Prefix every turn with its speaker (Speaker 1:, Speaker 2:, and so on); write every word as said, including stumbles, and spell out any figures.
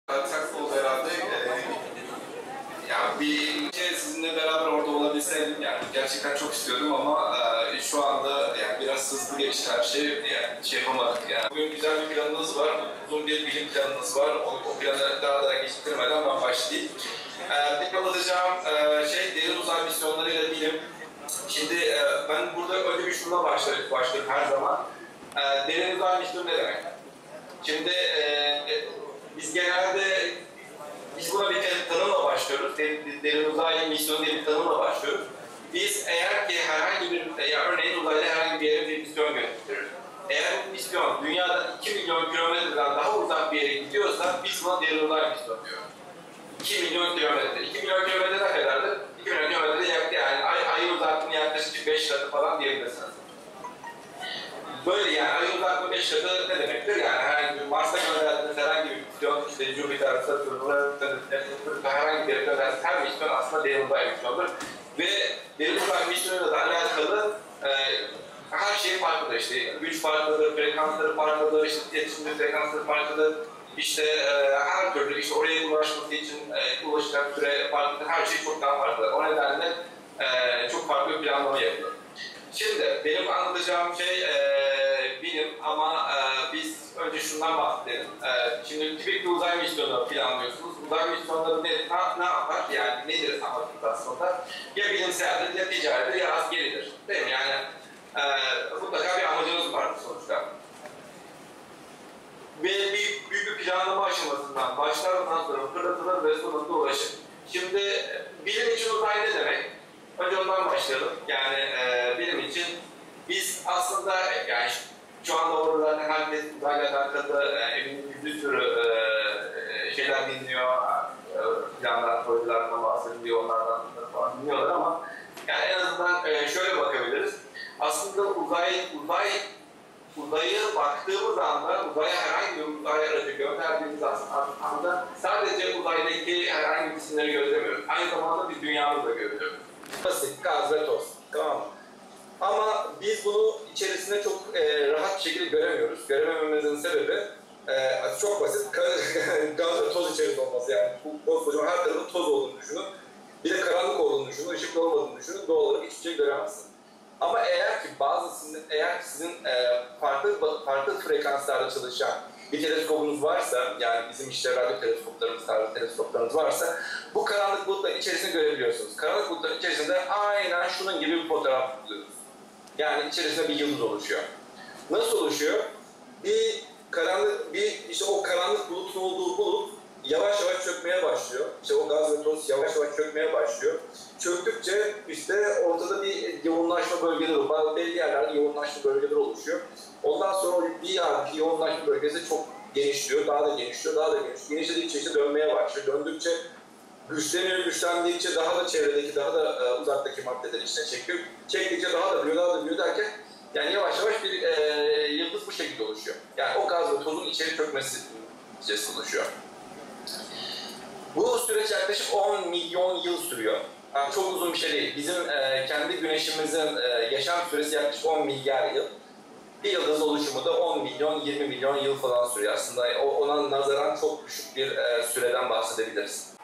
Speaker 1: Saklı herhalde e, yani bir şey sizinle beraber orada olabilseydim yani gerçekten çok istiyordum ama e, şu anda yani biraz hızlı geçti her şey yani şey yapamadık yani. Bugün güzel bir planınız var, uzun bir bilim planınız var. O, o planı daha da geçirmeden ben başlayayım. E, bir anlatacağım e, şey derin uzay misyonlarıyla bilim. Şimdi e, ben burada önce bir şununla başlarım, başlarım her zaman. E, derin uzay misyonu ne demek? Şimdi e, biz genelde biz buna bir tanımla başlıyoruz. Derin uzay misyonu diye bir tanımla başlıyoruz. Biz eğer ki herhangi bir, ya örneğin uzayda herhangi bir yere bir misyon gönderiyoruz. Eğer bu misyon dünyada iki milyon kilometreden daha uzak bir yere gidiyorsa biz buna derin uzay misyonu diyoruz. iki milyon kilometre. iki milyon kilometre ne kadardır? iki milyon kilometre yaklaşık yani ay, ayın uzaklığını yaklaşık beş katı falan diyebilirsiniz. Böyle yani ayın uzaklığı beş katı ne demektir? Yani herhangi bir Mars'a gönderdiğiniz herhangi bir misyon, işte Jüpiter, Satürn, herhangi bir yere gönderdiğiniz her misyon aslında derin uzay misyonudur. Ve derin uzay misyonuyla da alakalı e, her şey farklıdır. İşte güç farklıdır, frekansları farklıdır, işte iletişimde frekansları farklıdır. İşte e, her türlü işte oraya ulaşması için e, ulaşacak süre farklıdır. Her şey çok daha farklıdır. O nedenle e, çok farklı bir planlama yapılır. Şimdi benim anlatacağım şey e, bilim ama e, biz önce şundan bahsedelim. E, şimdi tipik bir uzay misyonu planlıyorsunuz. Uzay misyonları ne, ne, ne yapar? Yani nedir amaçlı aslında? Ya bilimseldir, ya ticaridir, ya askeridir. Değil mi? Yani e, mutlaka bir amacınız var sonuçta. Ve bir, büyük bir planlama aşamasından başlar, ondan sonra fırlatılır ve sonunda ulaşır. Şimdi bilim için uzay ne demek? Önce ondan başlayalım. Yani e, bilim için biz aslında yani şu anda orada herkes uzayla alakalı e, eminim bir sürü e, şeyler dinliyor, e, planlar, projelerden bahsediliyor, onlardan falan dinliyorlar ama yani en azından e, şöyle bakabiliriz. Aslında uzay, uzay uzaya baktığımız anda, uzaya herhangi bir uzay aracı gönderdiğimiz anda sadece uzaydaki herhangi bir cisimleri gözlemiyoruz. Aynı zamanda biz dünyamızı da görüyoruz. Basit, gaz ve toz. Tamam mı? Ama biz bunu içerisinde çok e, rahat bir şekilde göremiyoruz. Göremememizin sebebi e, çok basit. Gaz ve toz içerisinde olması yani. Bu koskocaman her tarafın toz olduğunu düşünün. Bir de karanlık olduğunu düşünün, ışıklı olmadığını düşünün. Doğal olarak hiçbir şey göremezsin. Ama eğer ki bazı eğer sizin e, farklı farklı frekanslarda çalışan bir teleskopunuz varsa, yani bizim işte radyo teleskoplarımız, tarzı teleskoplarımız varsa, bu karanlık bulutların içerisinde görebiliyorsunuz. Karanlık bulutların içerisinde aynen şunun gibi bir fotoğraf buluyoruz. Yani içerisinde bir yıldız oluşuyor. Nasıl oluşuyor? Bir karanlık, bir işte o karanlık bulutun olduğu bulut yavaş yavaş çökmeye başlıyor. İşte o gaz ve toz yavaş yavaş çökmeye başlıyor. Çöktükçe işte ortada bir yoğunlaşma bölgeleri olur. Bazı belli yerlerde yoğunlaşma bölgeleri oluşuyor. Ondan sonra bir yerdeki yoğunlaşma bölgesi çok genişliyor, daha da genişliyor, daha da genişliyor. Genişledikçe işte dönmeye başlıyor. Döndükçe güçleniyor, güçlendikçe daha da çevredeki, daha da e, uzaktaki maddeleri içine çekiyor. Çektikçe daha da büyüyor, daha da büyüyor derken yani yavaş yavaş bir e, yıldız bu şekilde oluşuyor. Yani o gaz ve tozun içeri çökmesi içerisinde oluşuyor. Bu süreç yaklaşık on milyon yıl sürüyor. Yani çok uzun bir şey değil. Bizim e, kendi güneşimizin e, yaşam süresi yaklaşık on milyar yıl. Bir yıldız oluşumu da on milyon, yirmi milyon yıl falan sürüyor. Aslında ona nazaran çok düşük bir e, süreden bahsedebiliriz.